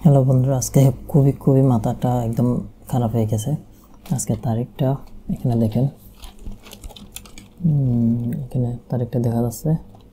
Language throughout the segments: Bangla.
হ্যালো বন্ধুরা, আজকে খুবই মাথাটা একদম খারাপ হয়ে গেছে। আজকের তারিখটা এখানে দেখেন, এখানে তারিখটা দেখা যাচ্ছে।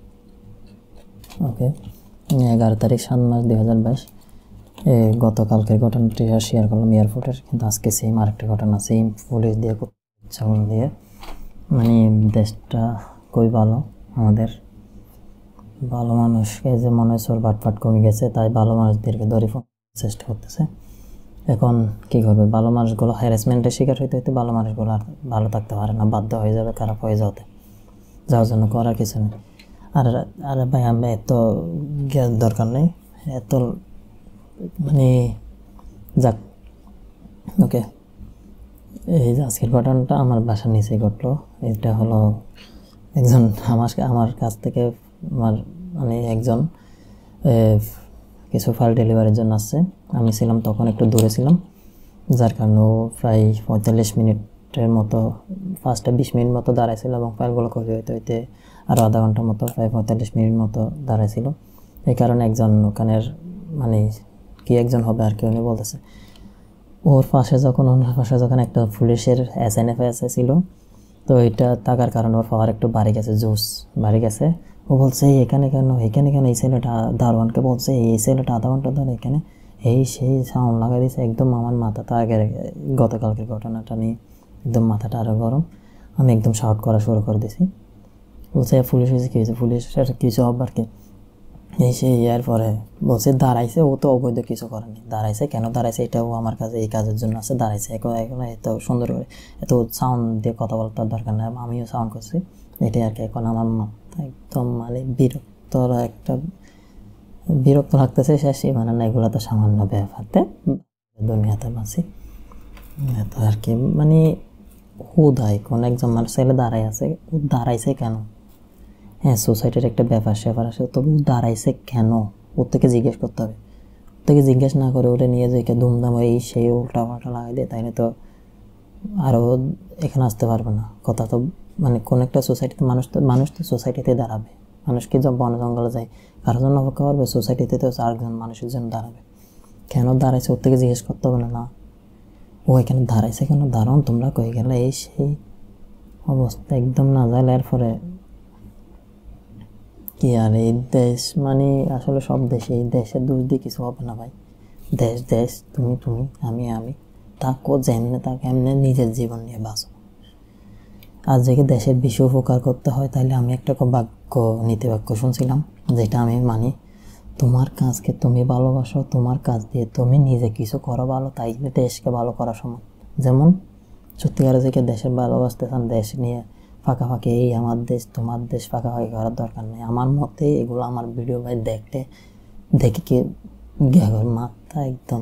ওকে, 11 তারিখ 7 মাস 2022। গতকালকের ঘটনাটি শেয়ার করলাম এয়ারপোর্টের, কিন্তু আজকে সেম আরেকটা ঘটনা, সেম পুলিশ দিয়ে চাউল দিয়ে। মানে দেশটা খুবই ভালো, আমাদের ভালো মানুষকে যে মনে হয় চোর বাটপাট কমে গেছে, তাই ভালো মানুষদেরকে ধরে চেষ্টা করতেছে। এখন কি করবে, ভালো মানুষগুলো হ্যারাসমেন্টের শিকার হইতে হইতে ভালো মানুষগুলো আর ভালো থাকতে পারে না, বাধ্য হয়ে যাবে খারাপ হয়ে যাওয়ার জন্য করার কিছু নেই। আর ভাই, আমি এত গ্যাস দরকার নেই, এত মানে যাক। ওকে, এই যে আজকের ঘটনাটা আমার বাসার নিচে ঘটলো। এটা হলো একজন আমার কাছ থেকে একজন কিছু ফাইল ডেলিভারির জন্য আসছে। আমি ছিলাম তখন একটু দূরে ছিলাম, যার কারণে ও প্রায় 45 মিনিটের মতো, ফার্স্টে 20 মিনিট মতো দাঁড়াইছিল এবং ফাইলগুলো কপি হইতে হইতে আরও আধা ঘন্টার মতো, প্রায় 45 মিনিট মতো দাঁড়াইছিল। এই কারণে একজন ওখানের একজন হবে আর কি, উনি বলতেছে ওনার পাশে যখন একটা পুলিশের SNF ছিল, তো এটা থাকার কারণে ওর পাওয়ার একটু বাড়ি গেছে, জোস বাড়ি গেছে। ও বলছে এখানে কেন এই ছেলেটা দারোয়ানকে বলছে এই ছেলেটা আধা ঘন্টা ধরে এখানে সেই সাউন্ড লাগাই দিয়েছে। একদম আমার মাথা তো আগের গতকালকের ঘটনাটা নিয়ে একদম মাথাটা আরও গরম। আমি একদম শাউট করা শুরু করে দিয়েছি। বলছে পুলিশ হয়েছে, কী হয়েছে, পুলিশের কিছু হবার কি ইয়ার পরে বলছে দাঁড়াইছে, ও তো অবৈধ কিছু করেনি, দাঁড়াইছে কেন দাঁড়াইছে এটাও আমার কাছে এই কাজের জন্য আছে, দাঁড়াইছে এখন এত সুন্দর করে এত সাউন্ড দিয়ে কথা বলার দরকার নেই, আমিও সাউন্ড করছি এটাই আর কি। এখন আমার মাথা একদম বিরক্ত লাগতেছে শেষই না, এগুলো তো সামান্য ব্যাপারতে দুনিয়াতে বাঁচি এত আর কি। হুদাই কোন একজন মানুষ ছেলে দাঁড়াইছে কেন? হ্যাঁ, সোসাইটির একটা ব্যাপার স্যাপার আছে, তবে দাঁড়াইছে কেন ওর থেকে জিজ্ঞেস করতে হবে। ওর থেকে জিজ্ঞেস না করে ওটা নিয়ে যে ধুমধাম সেই উল্টা পাল্টা লাগাই দেয়, তাইলে তো আরও এখানে আসতে পারবে না। কথা তো কোন একটা সোসাইটিতে মানুষ তো সোসাইটিতে দাঁড়াবে। মানুষ কি বন জঙ্গলে যায় কারোর জন্য অপেক্ষা করবে? সোসাইটিতে তো 4 জন মানুষের জন্য দাঁড়াবে। কেন দাঁড়াইছে ওর থেকে জিজ্ঞেস করতে হবে না? ও এখানে দাঁড়াইছে কেন, দাঁড়ান তোমরা কই গেলে, সেই অবস্থা একদম না যাইলে এরপরে কি আর এই দেশ আসলে সব দেশে, এই দেশের দোষ দিয়ে কিছু হবে না ভাই। দেশ তুমি আমি তাকে যেমনে তাকে এমনি নিজের জীবন নিয়ে বাঁচো। আর যে দেশের বেশি উপকার করতে হয়, তাইলে আমি একটা নীতিবাক্য শুনছিলাম, যেটা আমি মানি, তোমার কাজকে তুমি ভালোবাসো, তোমার কাজ দিয়ে তুমি নিজে কিছু করো ভালো, তাই দেশকে ভালো করা সমান। যেমন সত্যিকারে যে দেশের ভালোবাসতে চান, দেশ নিয়ে ফাঁকাফাঁকি এই আমার দেশ তোমার দেশ ফাঁকাফাঁকি করার দরকার নেই আমার মতে। এগুলো আমার ভিডিও ভাই দেখে কি মাথা একদম।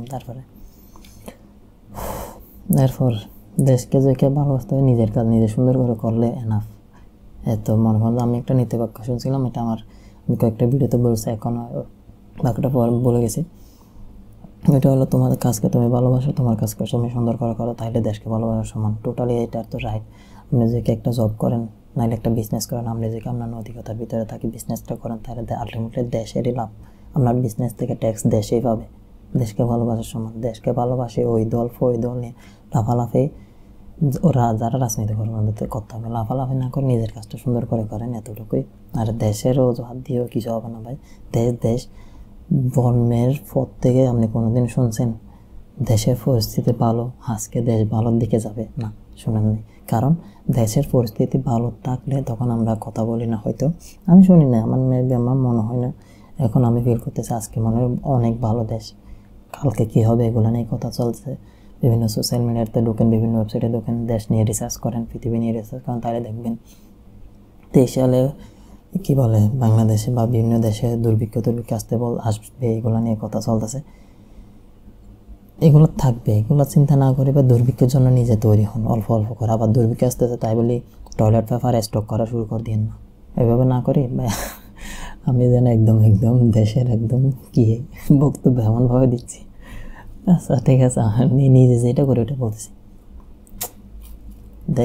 এরপর দেশকে যে কে ভালোবাসতে হবে, নিজের কাজ নিজে সুন্দর করে করলে এনাফ। এত মনে করেন আমি একটা নীতিবাক্য শুনছিলাম, এটা আমি কয়েকটা ভিডিওতে বলছি, এখন বাকিটা পর বলে গেছি। এটা হলো তোমার কাজকে তুমি ভালোবাসো, তোমার কাজকে তুমি সুন্দর করে করো, তাইলে দেশকে ভালোবাসার সমান। টোটালি এটা তো রাইট। আপনি যে একটা জব করেন, নাইলে একটা বিজনেস করেন, আপনি যে আপনার নৈতিকতার ভিতরে থাকি বিজনেসটা করেন, তাহলে আলটিমেটলি দেশেরই লাভ। আপনার বিজনেস থেকে ট্যাক্স দেশেই পাবে। দেশকে ভালোবাসার সমান। দেশকে ভালোবাসে ওই দল নিয়ে লাফালাফি ওরা যারা রাজনীতি করবেন ওদের করতে হবে, লাফালাফি না করে নিজের কাজটা সুন্দর করে করেন, এতটুকুই। আর দেশেরও অজুহাত দিয়েও কিছু হবে না ভাই। দেশ জন্মের পর থেকে আপনি কোনোদিন শুনছেন দেশের পরিস্থিতি ভালো, আজকে দেশ ভালোর দিকে যাবে? না, শুনেননি। কারণ দেশের পরিস্থিতি ভালো থাকলে তখন আমরা কথা বলি না, হয়তো আমি শুনি না, আমার মনে হয় না। এখন আমি ফিল করতেছি আজকে মনে হয় অনেক ভালো দেশ, কালকে কী হবে এগুলো নিয়ে কথা চলছে। বিভিন্ন সোশ্যাল মিডিয়াতে ঢোকেন, বিভিন্ন ওয়েবসাইটে ঢোকেন, দেশ নিয়ে রিসার্চ করেন, পৃথিবী নিয়ে রিসার্চ করেন, তাহলে দেখবেন 23 সালে কী বলে বাংলাদেশে বা বিভিন্ন দেশে দুর্ভিক্ষ আসবে, এগুলো নিয়ে কথা চলতেছে। এগুলো থাকবে, এগুলো চিন্তা না করে বা দুর্ভিক্ষের জন্য নিজে তৈরি হন অল্প অল্প করে। আবার দুর্ভিক্ষ আসতেছে তাই বলি টয়লেট পেপার স্টক করা শুরু করে দিন না, এভাবে না করি। আমি যেন একদম দেশের কি বক্তব্য এমনভাবে দিচ্ছি। আচ্ছা ঠিক আছে, নিজে যেটা করে ওটা বলতেছি।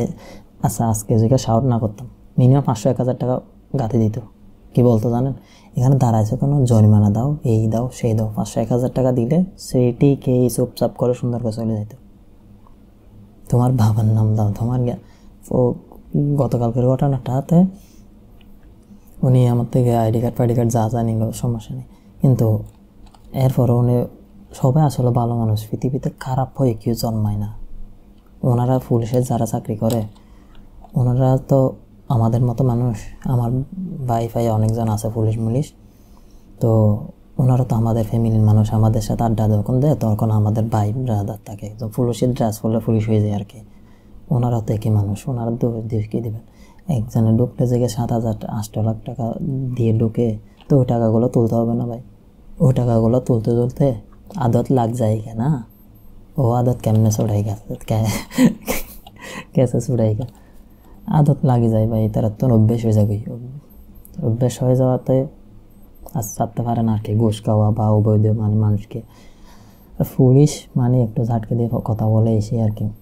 আচ্ছা, আজকে যদি শাউট না করতাম মিনিমাম 500-1000 টাকা গাঁথে দিত। কি বলতো জানেন, এখানে দাঁড়াইছে কোনো জরিমানা দাও, এই দাও, সেই দাও, 500-1000 টাকা দিলে সেইটি খেয়ে চুপচাপ করে সুন্দর করে চলে যেত। তোমার বাবার নাম দাও, তোমার ও গতকালকের ঘটনাটাতে উনি আমার থেকে আইডি কার্ড যা যা নিল সমস্যা নেই, কিন্তু এরপরে উনি সবাই আসলে ভালো মানুষ, পৃথিবীতে খারাপ হয়ে কেউ জন্মায় না। ওনারা পুলিশের যারা চাকরি করে ওনারা তো আমাদের মতো মানুষ, আমার ভাই অনেকজন আছে পুলিশ, তো ওনারা তো আমাদের ফ্যামিলির মানুষ, আমাদের সাথে আড্ডা যখন দেয় তখন আমাদের ভাই ব্রাদার থাকে, তো পুলিশের ড্রেস পরলে পুলিশ হয়ে যায় আর কি। ওনারা তো একই মানুষ, ওনারা দেশ কি দেবেন, একজনে ঢুকতে থেকে 7,000-8 লাখ টাকা দিয়ে ঢুকে, তো ওই টাকাগুলো তুলতে হবে না ভাই? ওই টাকাগুলো তুলতে আদত লাগ যায় না, ও আদত কেমনে ছড়াই গেছে কেসে ছড়াই গে আদত লাগে যায় ভাই, তারা তো অভ্যেস হয়ে যাবে। অভ্যেস হয়ে যাওয়াতে আর ছাড়তে পারে না আর কি, ঘুষ খাওয়া বা অবৈধ মানুষকে। আর পুলিশ মানে একটু ঝাটকে দিয়ে কথা বলে এসে আর কি।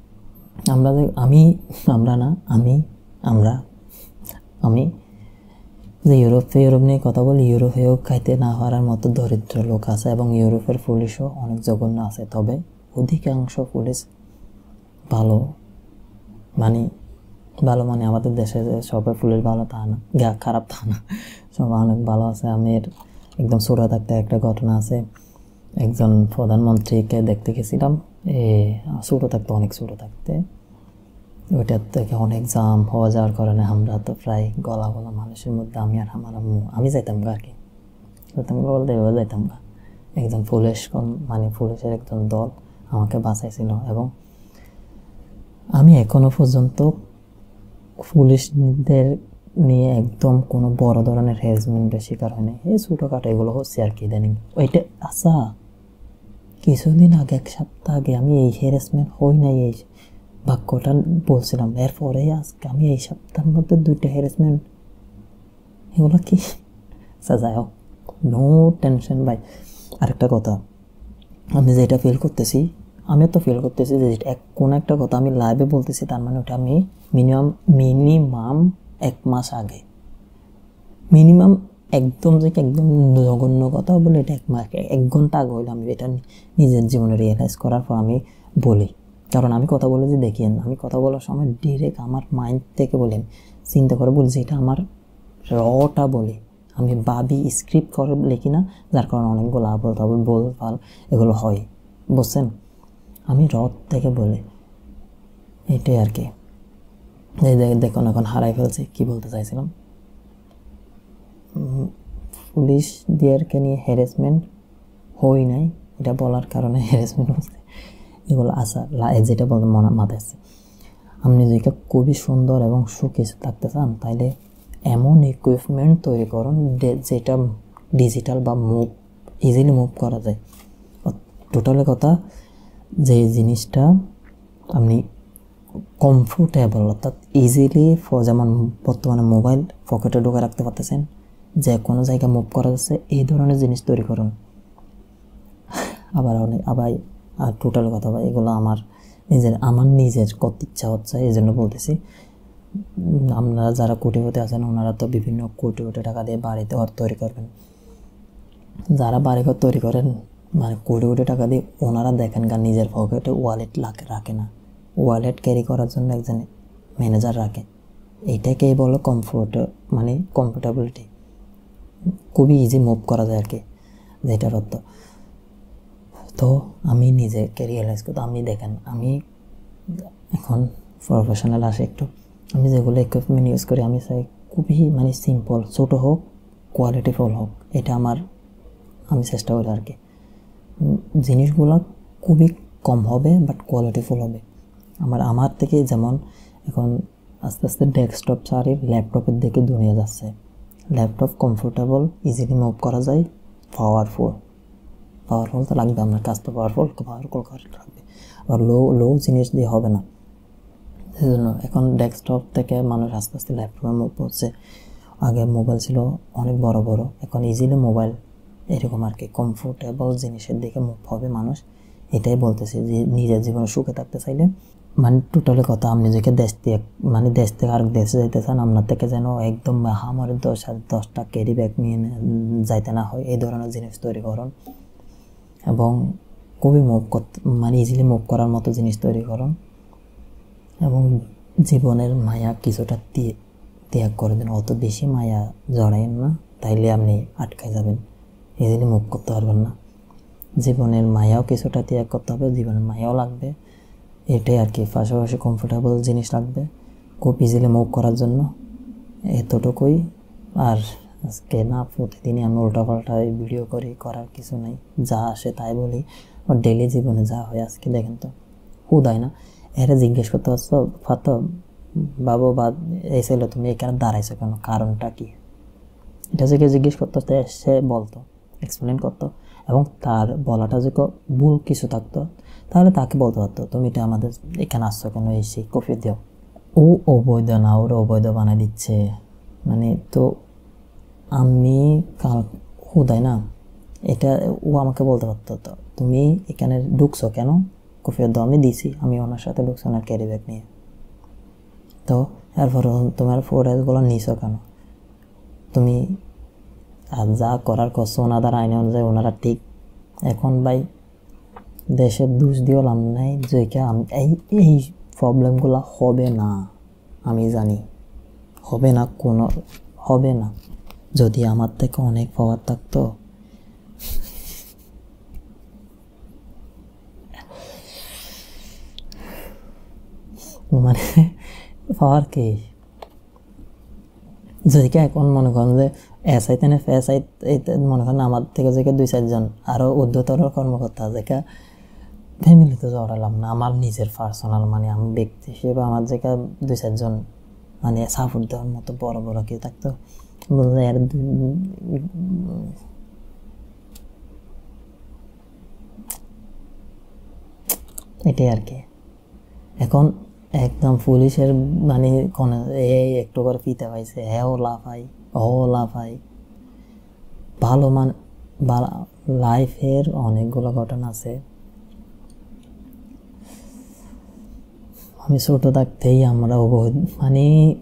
আমি যে ইউরোপ নিয়ে কথা বলি, ইউরোপেও খাইতে না পারার মতো দরিদ্র লোক আছে এবং ইউরোপের পুলিশও অনেক জঘন্য আছে, তবে অধিকাংশ পুলিশ ভালো মানে আমাদের দেশে সবাই পুলিশ ভালো তা না, খারাপ তা না, সবাই অনেক ভালো আছে। আমি একদম ছোটো থাকতে একটা ঘটনা আছে, একজন প্রধানমন্ত্রীকে দেখতে গেছিলাম ছোটো থাকতে, অনেক ছোটো থাকতে, ওইটার থেকে অনেক জাম হওয়া যাওয়ার কারণে আমরা তো প্রায় গলা মানুষের মধ্যে আমি আর আমার আম্মু আমি যাইতাম গা আর কি, বলতে যাইতাম গা। একজন পুলিশের একজন দল আমাকে বাঁচাইছিল এবং আমি এখনো পর্যন্ত পুলিশদের নিয়ে একদম কোনো বড় ধরনের হ্যারাসমেন্টের শিকার হয়নি। এই ছোটোখাটো এগুলো হচ্ছে আর কি ইদানিং। ওইটা আচ্ছা, কিছুদিন আগে 1 সপ্তাহ আগে আমি এই হ্যারাসমেন্ট হই নাই এই বাক্যটা বলছিলাম, এরপরে আজকে আমি এই সপ্তাহের মধ্যে 2টা হ্যারাসমেন্ট, এগুলো কি? আচ্ছা যাই হোক, নো টেনশন ভাই। আরেকটা কথা, আমি যেটা ফিল করতেছি যে কোনো একটা কথা আমি লাইভে বলতেছি, তার মানে ওটা আমি মিনিমাম 1 মাস আগে, মিনিমাম একদম জঘন্য কথা বলে এটা 1 ঘন্টা আগে হইলে আমি এটা নিজের জীবনে রিয়েলাইজ করার পর আমি বলি। কারণ আমি কথা বলে যে দেখেন, আমি কথা বলার সময় ডিরেক্ট আমার মাইন্ড থেকে বলি, চিন্তা করে বলি যে এটা আমার রটা বলি, আমি ভাবি স্ক্রিপ্ট করে লিখি না, যার কারণে অনেকগুলো বল এগুলো হয়, বুঝছেন? আমি রথ থেকে বলি, এটাই আর কি। এই দেখুন এখন হারাই ফেলছি, কি বলতে চাইছিলাম। পুলিশদেরকে নিয়ে হ্যারাসমেন্ট হই নাই, এটা বলার কারণে হ্যারাসমেন্ট হচ্ছে এগুলো। আচ্ছা, যেটা বলতে মাথায় আসছে, আপনি যদি খুবই সুন্দর এবং সুখী থাকতে চান তাইলে এমন ইকুইপমেন্ট তৈরি করুন যেটা ডিজিটাল বা ইজিলি মুভ করা যায়। টোটালি কথা, যে জিনিসটা আপনি কমফোর্টেবল, অর্থাৎ ইজিলি, যেমন বর্তমানে মোবাইল পকেটে ঢুকে রাখতে পারতেছেন, যে কোনো জায়গায় মুভ করা যাচ্ছে, এই ধরনের জিনিস তৈরি করুন। আবার আর টোটাল কথা ভাই, এগুলো আমার নিজের করতে ইচ্ছা হচ্ছে, এই জন্য বলতেছি। আপনারা যারা কোটিপতি আছেন ওনারা তো বিভিন্ন কোটি টাকা দিয়ে বাড়িতে ঘর তৈরি করবেন। যারা বাড়িঘর তৈরি করেন মানে কোটি টাকা দিয়ে, ওনারা দেখেন নিজের পকেটে ওয়ালেট রাখে না, ওয়ালেট ক্যারি করার জন্য একজন ম্যানেজার রাখে। এইটাকেই বলো কমফোর্টেবিলিটি, খুবই ইজি মুভ করা যায় আর কি, যেটার অর্থ। তো আমি নিজেকে রিয়েলাইজ করতে, আমি দেখেন আমি এখন প্রফেশনাল আসে একটু, আমি যেগুলো ইকুইপমেন্ট ইউজ করি আমি চাই খুবই সিম্পল, ছোটো হোক, কোয়ালিটিফুল হোক, এটা আমি চেষ্টা করি আর কি। জিনিসগুলো খুবই কম হবে বাট কোয়ালিটিফুল হবে। আমার থেকে যেমন এখন আস্তে আস্তে ডেস্কটপ ছাড়ি ল্যাপটপের দিকে দুনিয়া যাচ্ছে। ল্যাপটপ কমফোর্টেবল, ইজিলি মুভ করা যায়, পাওয়ারফুল তো লাগবে, আপনার কাজ তো পাওয়ারফুল লাগবে। আর লো জিনিস দিয়ে হবে না, সেই জন্য এখন ডেস্কটপ থেকে মানুষ আস্তে আস্তে ল্যাপটপে মুভ করছে। আগে মোবাইল ছিল অনেক বড়, এখন ইজিলি মোবাইল, এরকম আর কি কমফোর্টেবল জিনিসের দিকে মুভ হবে মানুষ। এটাই বলতেছি যে নিজের জীবনে সুখে থাকতে চাইলে মানে টোটালি কথা আপনি নিজেকে দেশ থেকে মানে দেশ থেকে আরেক দেশে যাইতে চান, আপনার থেকে যেন একদম আমার 10টা ক্যারি ব্যাগ নিয়ে যাইতে না হয়, এই ধরনের জিনিস তৈরি করুন এবং খুবই মুভ করতে মানে ইজিলি মুভ করার মতো জিনিস তৈরি করুন এবং জীবনের মায়া কিছুটা ত্যাগ করে দিন। অত বেশি মায়া জড়াইন না, তাইলে আপনি আটকায় যাবেন, ইজিলি মুভ করতে পারবেন না। জীবনের মায়াও কিছুটা ত্যাগ করতে হবে, জীবনের মায়াও লাগবে, এটাই আর কি। পাশাপাশি কমফোর্টেবল জিনিস লাগবে খুব ইজিলি মুভ করার জন্য, এতটুকুই। আর আজকে না প্রতিদিনই আমি উল্টাপাল্টা ভিডিও করার কিছু নাই, যা আসে তাই বলি, আর ডেলি জীবনে যা হয়। আজকে দেখেন তো হুদায় না এরা জিজ্ঞেস করতে পারতো বাবু বা এই ছিল তুমি এখানে দাঁড়াইছো কেন, কারণটা কি, এটা যে কেউ জিজ্ঞেস করতো সে বলতো, এক্সপ্লেন করতো এবং তার বলাটা যে ভুল কিছু থাকতো তাহলে তাকে বলতে পারতো তুমি এটা আমাদের এখানে আসছো কেন, এসে কফি দিও। ও অবৈধ না, ওর অবৈধ বানাই দিচ্ছে মানে। তো আমি কাল হুদাই না এটা ও আমাকে বলতে পারতো তো তুমি এখানে ঢুকছো কেন, কফির দাও, আমি দিছি, আমি ওনার সাথে ঢুকছি ওনার ক্যারি ব্যাগ নিয়ে। তো এরপর তোমার ফোটেজগুলো নিছো কেন, তুমি আর যা করার করছো ওনাদের আইন অনুযায়ী ওনারা ঠিক। এখন ভাই দেশের দোষ দিয়েও লাভ নাই, যে এই প্রবলেমগুলো হবে না, আমি জানি হবে না, কোনো হবে না। যদি আমার থেকে অনেক পাওয়ার থাকতো মানে পাওয়ার কি, যদি এখন মনে করেন যে এসআই তেনে এসআই মনে করেন আমার থেকে যে 2-4 জন আরও ঊর্ধ্বতর কর্মকর্তা যে ফ্যামিলিতে জড়ালাম না, আমার নিজের পার্সোনাল মানে আমি ব্যক্তি হিসেবে আমার যে 2-4 জন মানে সাপোর্ট দেওয়ার মতো বড় বড় কেউ থাকতো, বলতে এর এটাই আর কি। এখন একদম পুলিশের মানে কোনো এই একটু করে পিতে পাইছে, হ্যাঁ লাফাই লাফাই ভালো মানে লাইফের অনেকগুলো ঘটনা আছে। আমি ছোট থাকতেই আমরা মানে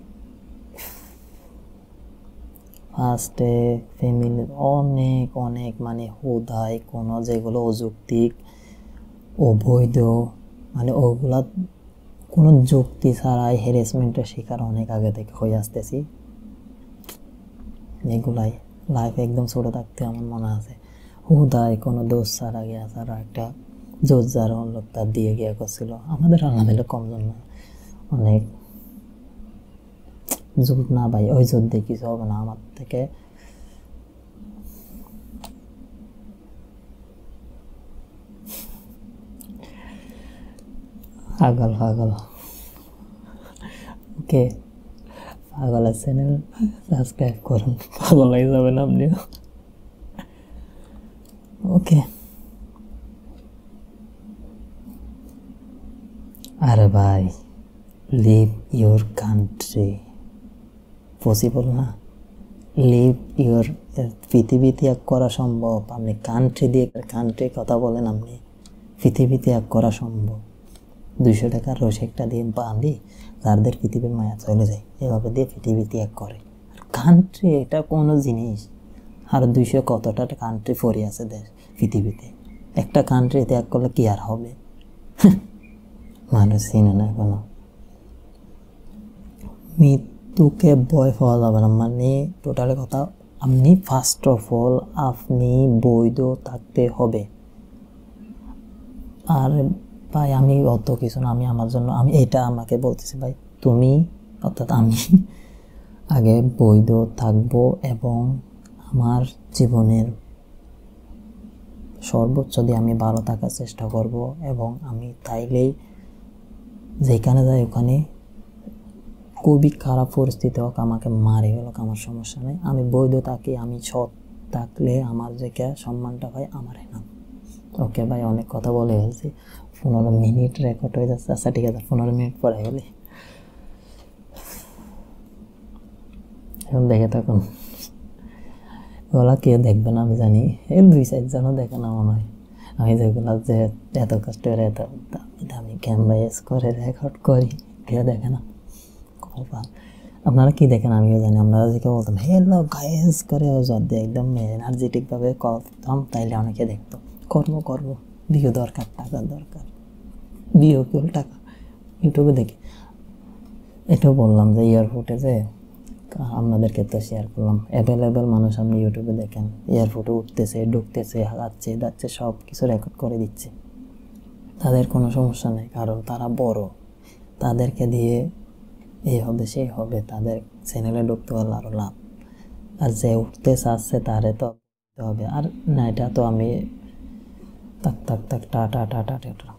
ফার্স্টে ফ্যামিলির অনেক অনেক মানে হুদায় কোনো যেগুলো অযৌক্তিক অবৈধ মানে ওগুলা কোনো যুক্তি ছাড়াই হ্যারাসমেন্টের শিকার অনেক আগে থেকে হয়ে আসতেছি। এগুলাই লাইফ একদম ছোটো থাকতে আমার মনে আছে হুদায় কোনো দোষ ছাড়া গিয়া ছাড়া একটা জোর যার লোক তার দিয়ে গিয়া করছিল। আমাদের আলহামদুলিল্লাহ কমজন না, অনেক জোর না ভাই, ওই জোর দিয়ে কিছু হবে না আমার থেকে। পাগল ওকে, পাগলের চ্যানেল সাবস্ক্রাইব করুন, পাগল হয়ে যাবেন আপনিও। ওকে, আরে ভাই লিভ ইউর কান্ট্রি পসিবল না, লিভ ইউর পৃথিবী ত্যাগ করা সম্ভব। আপনি কান্ট্রি দিয়ে কান্ট্রি কথা বলেন, আপনি পৃথিবী ত্যাগ করা সম্ভব। 200 টাকার রসিকটা দিয়ে বাঁধি যাদের পৃথিবীর মায়া চলে যায়, এভাবে দিয়ে পৃথিবী ত্যাগ করে। কান্ট্রি এটা কোনো জিনিস, আর 200 কতটা কান্ট্রি পড়ে আছে দেশ পৃথিবীতে, একটা কান্ট্রি ত্যাগ করলে কি আর হবে? মানুষ চিনে না কোনো। মৃত্যুকে ভয় পাওয়া যাবে না, মানে টোটালি কথা। আপনি ফার্স্ট অফ অল আপনি বৈধ থাকতে হবে। আর ভাই আমি অত কিছু না, আমি আমার জন্য আমি এটা আমাকে বলতেছি ভাই, তুমি অর্থাৎ আমি আগে বৈধ থাকবো এবং আমার জীবনের সর্বোচ্চ দিয়ে আমি ভালো থাকার চেষ্টা করব। এবং আমি তাইলেই যেখানে যাই ওখানে খুবই খারাপ পরিস্থিতি হোক, আমাকে মারে হোক আমার সমস্যা নেই, আমি বৈধ থাকি, আমি সৎ থাকলে আমার যে সম্মানটা হয় আমার না। ওকে ভাই, অনেক কথা বলে ফেলছি, 15 মিনিট রেকর্ড হয়ে যাচ্ছে। আচ্ছা ঠিক আছে, 15 মিনিট পরে গেলে এখন দেখে থাকুন। ওগুলা কেউ দেখবে না আমি জানি, এই 2-4 জনও দেখে না মনে হয়, আমি যেগুলো যে এত কষ্ট করে এত দামি ক্যামেরা ইউজ করে রেকর্ড করি, কেউ দেখে না। কপাল। আপনারা কি দেখেন আমিও জানি। আপনারা যে কেউ বলতাম হ্যালো গাইস করে যদি একদম এনার্জেটিকভাবে করতাম তাইলে অনেকে দেখতো। করবো ভিউ দরকার, টাকা দরকার, ভিউ কেউ টাকা ইউটিউবে দেখি। এটাও বললাম যে এয়ারপোর্টে আপনাদেরকে তো শেয়ার করলাম, অ্যাভেলেবেল মানুষ আপনি ইউটিউবে দেখেন এয়ারপোর্টে উঠতেছে, ঢুকতেছে, যাচ্ছে সব কিছু রেকর্ড করে দিচ্ছে। তাদের কোনো সমস্যা নেই, কারণ তারা বড়, তাদেরকে দিয়ে এই হবে সেই হবে, তাদের চ্যানেলে ঢুকতে পারলে আরও লাভ। আর যে উঠতে চাচ্ছে তারে তো হবে। আর না, এটা তো আমি টাটা